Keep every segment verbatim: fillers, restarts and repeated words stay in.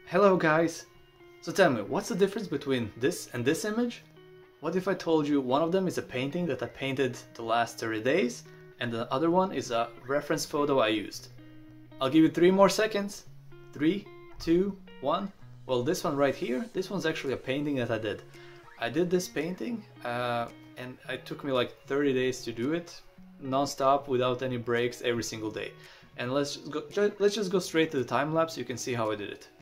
Hello guys! So tell me, what's the difference between this and this image? What if I told you one of them is a painting that I painted the last thirty days and the other one is a reference photo I used? I'll give you three more seconds. Three, two, one. Well, this one right here, this one's actually a painting that I did. I did this painting uh, and it took me like thirty days to do it, non-stop, without any breaks, every single day. And let's just go, let's just go straight to the time lapse. You can see how I did it.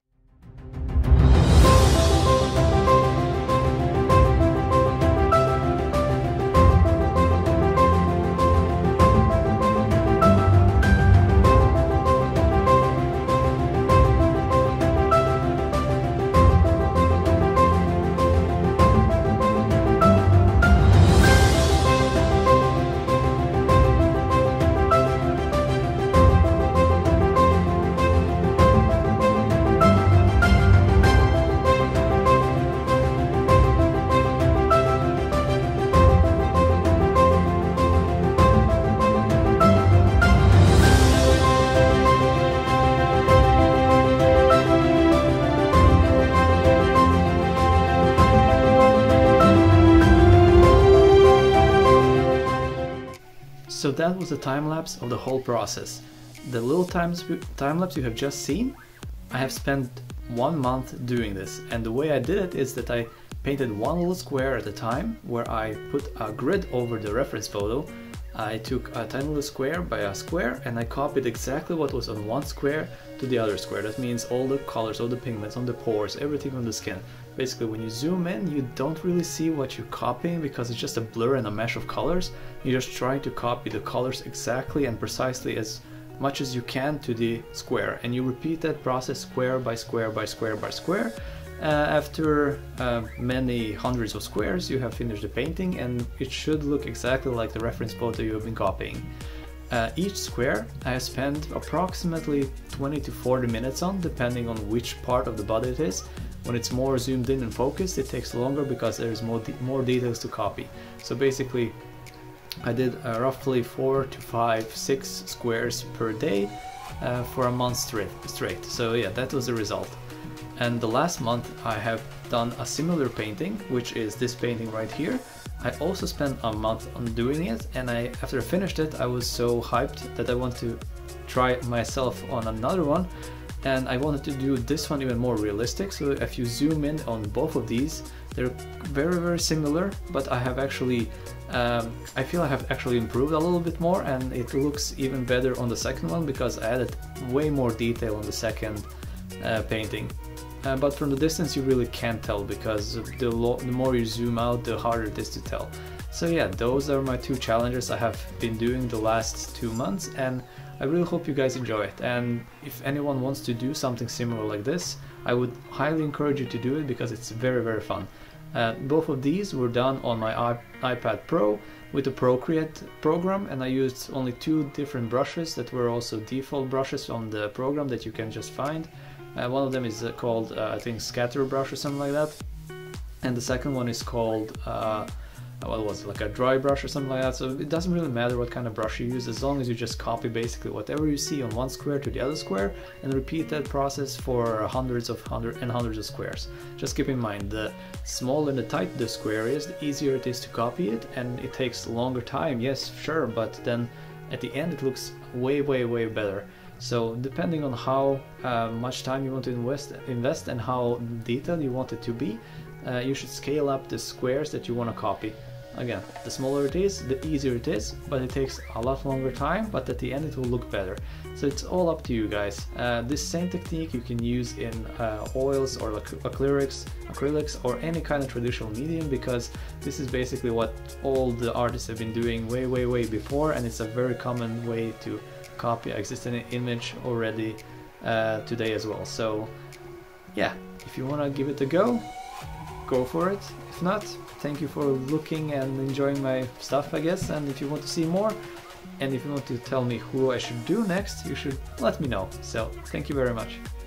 So that was the time-lapse of the whole process. The little time-lapse you have just seen, I have spent one month doing this, and the way I did it is that I painted one little square at a time, where I put a grid over the reference photo. I took a tiny little square by a square and I copied exactly what was on one square to the other square. That means all the colors, all the pigments on the pores, everything on the skin. Basically, when you zoom in, you don't really see what you're copying because it's just a blur and a mesh of colors. You're just trying to copy the colors exactly and precisely as much as you can to the square. And you repeat that process square by square by square by square. Uh, after uh, many hundreds of squares, you have finished the painting and it should look exactly like the reference photo you have been copying. Uh, each square I have spent approximately twenty to forty minutes on, depending on which part of the body it is. When it's more zoomed in and focused, it takes longer because there's more, de more details to copy. So basically, I did uh, roughly four to five, six squares per day uh, for a month straight, straight. So yeah, that was the result. And the last month I have done a similar painting, which is this painting right here. I also spent a month on doing it, and I, after I finished it, I was so hyped that I want to try myself on another one. And I wanted to do this one even more realistic. So if you zoom in on both of these, they're very, very similar, but I have actually, um, I feel I have actually improved a little bit more, and it looks even better on the second one because I added way more detail on the second uh, painting. Uh, but from the distance you really can't tell because the, lo the more you zoom out, the harder it is to tell. So yeah, those are my two challenges I have been doing the last two months, and I really hope you guys enjoy it. And if anyone wants to do something similar like this, I would highly encourage you to do it because it's very, very fun. Uh, both of these were done on my iPad Pro with the Procreate program, and I used only two different brushes that were also default brushes on the program that you can just find. Uh, one of them is uh, called, uh, I think, Scatter Brush or something like that, and the second one is called, uh, what was it, like a dry brush or something like that. So it doesn't really matter what kind of brush you use, as long as you just copy basically whatever you see on one square to the other square and repeat that process for hundreds of hundred and hundreds of squares. Just keep in mind, the smaller and the tighter the square is, the easier it is to copy it, and it takes longer time, yes, sure, but then at the end it looks way, way, way better. So depending on how uh, much time you want to invest, invest and how detailed you want it to be, uh, you should scale up the squares that you want to copy. Again, the smaller it is, the easier it is, but it takes a lot longer time, but at the end it will look better. So it's all up to you guys. Uh, this same technique you can use in uh, oils or acrylics, acrylics or any kind of traditional medium, because this is basically what all the artists have been doing way, way, way before, and it's a very common way to copy an existing image already uh, today as well. So yeah, if you want to give it a go, go for it. If not, thank you for looking and enjoying my stuff, I guess. And if you want to see more, and if you want to tell me who I should do next, you should let me know. So thank you very much.